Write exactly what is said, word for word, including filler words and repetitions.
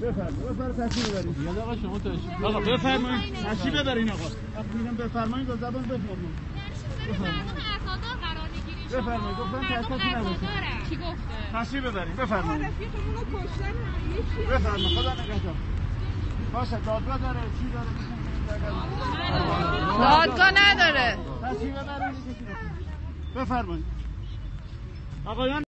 بفرمایید بفرمایید تشریف ببرید. یاد آقا شما تشریف آقا بفرمایید تشریف ببرین آقا. وقتی میگم بفرمایید با زبان بفرمایید. بفرمایید. عزادار قرار میگیرید شما. بفرمایید گفتم تشریف نباشه. کی گفته؟ تشریف ببرید بفرمایید. رفیقمون رو کشتن. بفرمایید خدا نگهدار. باشه دادگاه داره چی داره؟ دادگاه نداره. تشریف ببرید. بفرمایید. آقایان